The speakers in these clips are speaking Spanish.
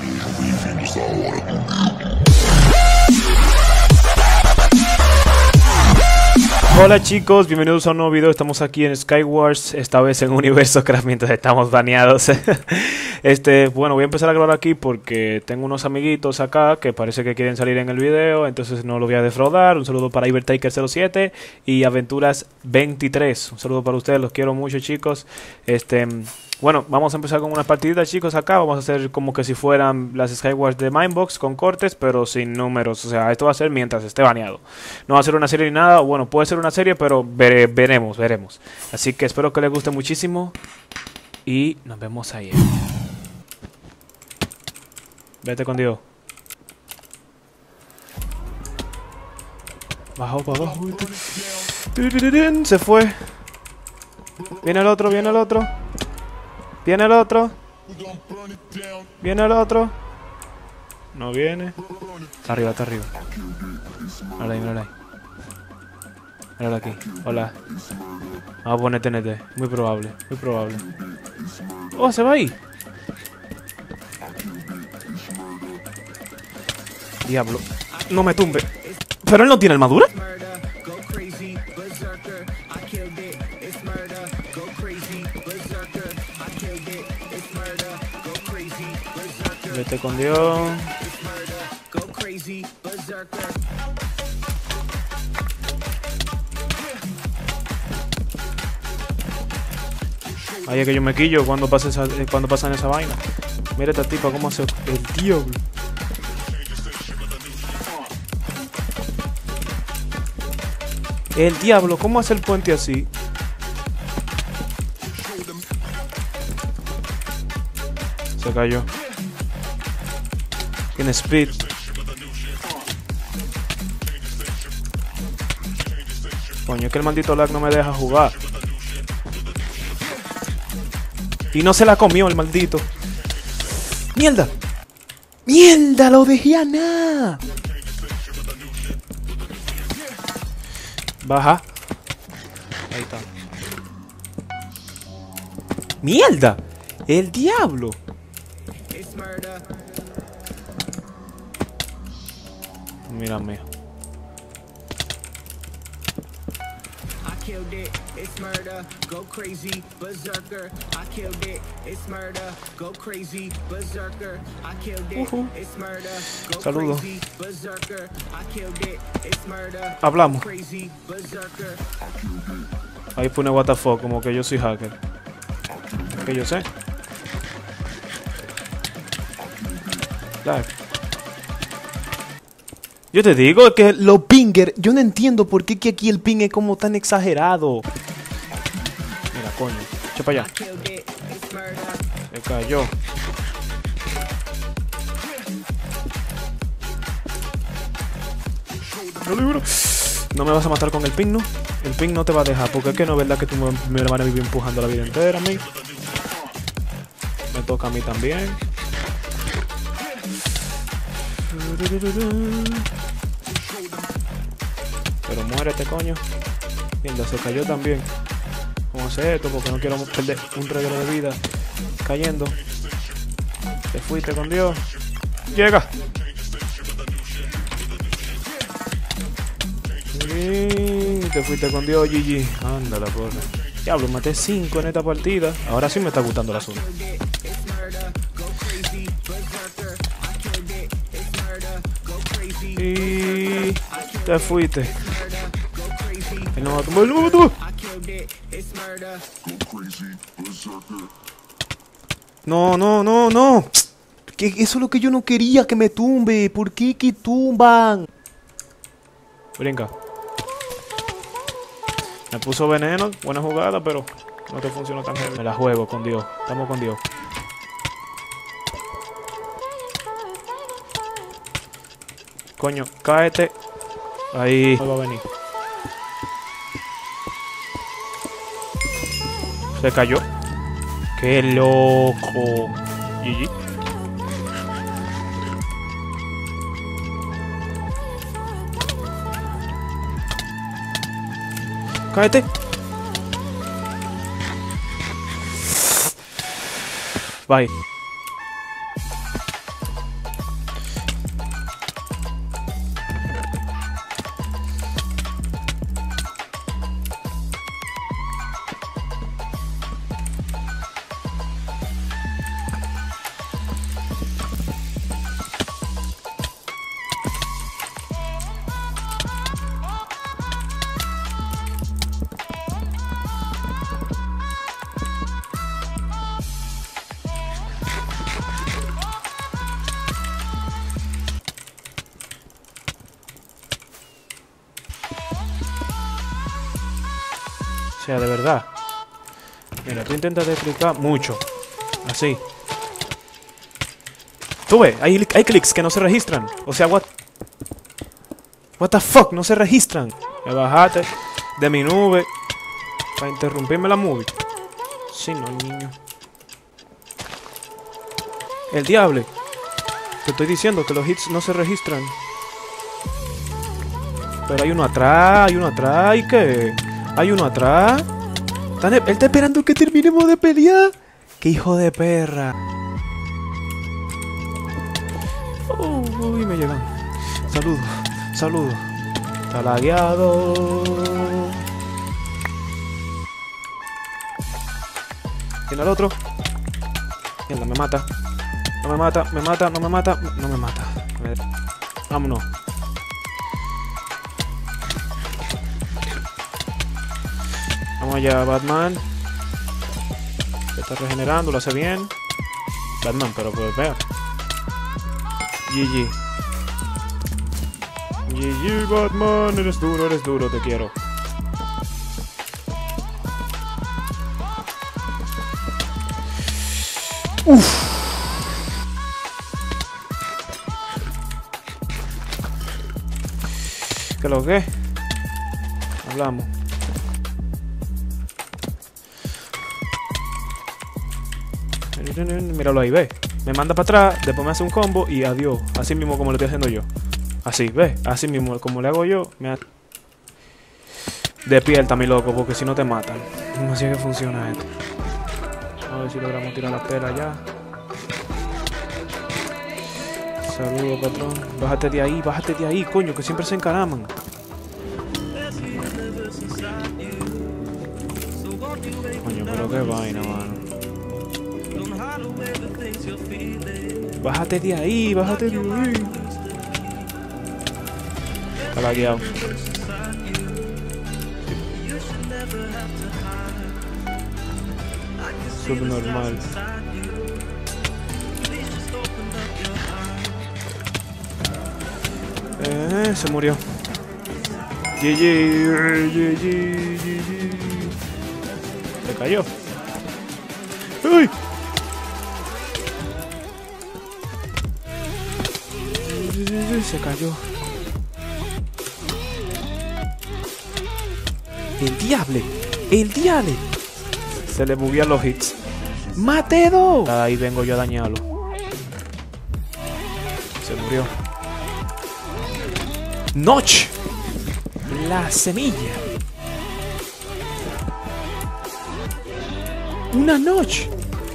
Hola chicos, bienvenidos a un nuevo video. Estamos aquí en Skywars, esta vez en Universo Craft mientras estamos baneados. Bueno, voy a empezar a grabar aquí porque tengo unos amiguitos acá que parece que quieren salir en el video, entonces no los voy a defraudar. Un saludo para Ibertaker07 y Aventuras23. Un saludo para ustedes, los quiero mucho chicos. Bueno, vamos a empezar con unas partiditas chicos acá. Vamos a hacer como que si fueran las Skywars de Minebox con cortes, pero sin números. O sea, esto va a ser mientras esté baneado. No va a ser una serie ni nada. Bueno, puede ser una serie, pero veremos. Así que espero que les guste muchísimo. Y nos vemos ahí. Vete con Dios. Bajo para abajo. Se fue. Viene el otro, viene el otro. Viene el otro. Viene el otro. No viene. Está arriba, está arriba. Míralo ahí, míralo ahí. Míralo aquí. Hola. Vamos a poner TNT. Muy probable, muy probable. Oh, se va ahí. Diablo. No me tumbe. ¿Pero él no tiene armadura? Vete con Dios. Ay, es que yo me quillo cuando pasan esa vaina. Mira esta tipa cómo hace el diablo. El diablo, ¿cómo hace el puente así? Se cayó. Tiene speed. Coño, es que el maldito lag no me deja jugar. Y no se la comió el maldito. ¡Mierda! ¡Mierda! ¡Lo dejé a nada! Baja. Ahí está. ¡Mierda! ¡El diablo! Mírame. Saludos. Hablamos. Ahí pone what the fuck, como que yo soy hacker. Que yo sé. Live. Yo te digo que los pingers, yo no entiendo por qué que aquí el ping es como tan exagerado. Mira, coño, echa para allá. Se cayó. No me vas a matar con el ping, ¿no? El ping no te va a dejar, porque es que no es verdad que tú me van a vivir empujando la vida entera a mí. Me toca a mí también. Pero muérete, coño. Mierda, se cayó también. ¿Cómo hacer esto? Porque no quiero perder un regalo de vida. Cayendo. Te fuiste con Dios. Llega. Y te fuiste con Dios, GG. Anda la porra. Diablo, maté 5 en esta partida. Ahora sí me está gustando el asunto. Y te fuiste. No, no. Que eso es lo que yo no quería, que me tumbe. ¿Por qué que tumban? Brinca. Me puso veneno, buena jugada, pero no te funcionó tan bien. Me la juego con Dios. Estamos con Dios. Coño, cáete. Ahí va a venir. Se cayó. ¡Qué loco! GG. Cállate. Bye. O sea, de verdad. Mira, tú intentas explicar mucho. Así. Tú ves, hay clics que no se registran. O sea, what the fuck, no se registran. Me bajaste de mi nube para interrumpirme la movie. Sí, no, niño. El diablo. Te estoy diciendo que los hits no se registran. Pero hay uno atrás, ¿y qué? Hay uno atrás. Él está esperando que terminemos de pelear. ¡Qué hijo de perra! Uy, me llegan. Saludos. Está lagueado. Tiene al otro. Mierda, me mata. No me mata. Vámonos. Vamos allá, Batman. Se está regenerando, lo hace bien. Batman, pero pues vea. GG. GG, Batman. Eres duro, te quiero. Uff. ¿Qué lo que? Hablamos. Míralo ahí, ve. Me manda para atrás, después me hace un combo y adiós. Así mismo como lo estoy haciendo yo. Así, ve. Así mismo como le hago yo. Despierta, mi loco, porque si no te matan. No sé qué funciona esto. A ver si logramos tirar la pela ya. Saludos, patrón. Bájate de ahí, coño, que siempre se encaraman. Coño, pero qué vaina, mano. Bájate de ahí. Está lagueado. Subnormal. Se murió. GG. Se cayó. ¡Uy! Se cayó. El diable. Se le buguean los hits. ¡Mate dos! Ahí vengo yo a dañarlo. Se murió. Notch. La semilla. Una Notch.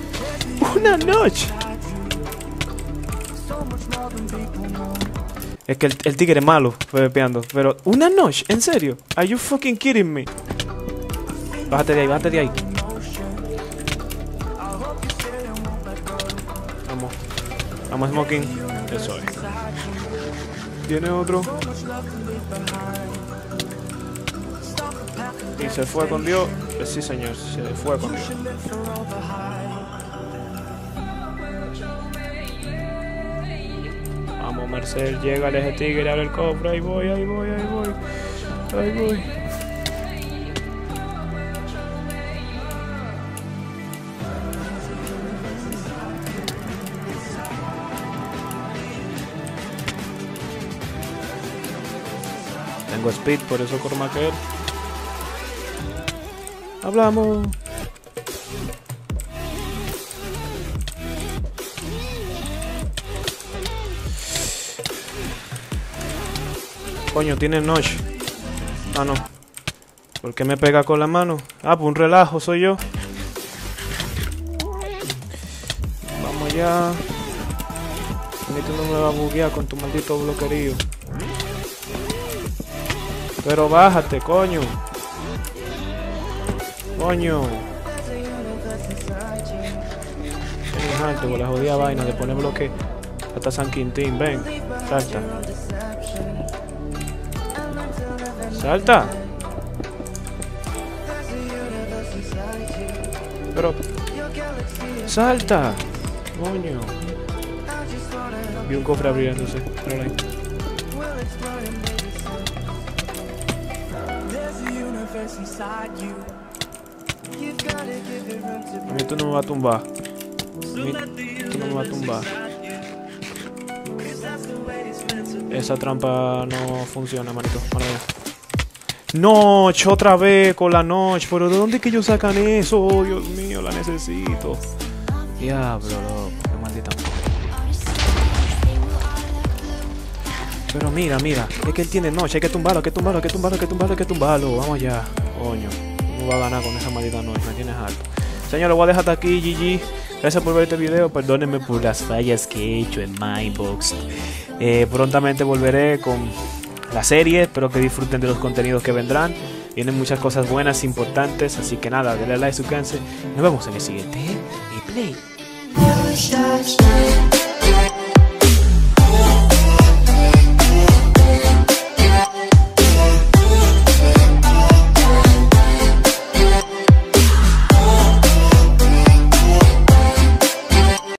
Es que el tigre es malo, fue pepeando. Pero, ¿una Notch? ¿En serio? Are you fucking kidding me? Bájate de ahí. Vamos, Smoking. Eso es. Tiene otro. Y se fue con Dios. Sí, señor, se fue con Dios. Vamos, Merced, llega ese tigre, abre el cofre. Ahí voy. Tengo speed, por eso corro más que él. Hablamos. Coño, tiene Notch. Ah, no. ¿Por qué me pega con la mano? Ah, pues un relajo, soy yo. Vamos allá. Tú no me vas a buguear con tu maldito bloquerío. Pero bájate, coño. Es alto con la jodida vaina de poner bloque hasta San Quintín. Ven, salta. Pero salta, coño. Vi un cofre abriéndose. Míralo ahí. A mí tú no me vas a tumbar. A mí tú no me vas a tumbar. Esa trampa no funciona, manito. Notch, otra vez con la Notch. Pero ¿de dónde es que ellos sacan eso? Oh, Dios mío, la necesito. Diablo, loco. Qué maldita. Pero mira, es que él tiene Notch. Hay que tumbarlo, hay que tumbarlo, hay que tumbarlo, hay que tumbarlo, hay que tumbarlo. Vamos allá. Coño, no va a ganar con esa maldita Notch. Me tienes harto. Señor, lo voy a dejar hasta aquí, GG. Gracias por ver este video. Perdónenme por las fallas que he hecho en Minebox. Prontamente volveré con la serie. Espero que disfruten de los contenidos que vendrán. Vienen muchas cosas buenas, importantes. Así que nada, denle like, suscríbanse. Nos vemos en el siguiente gameplay.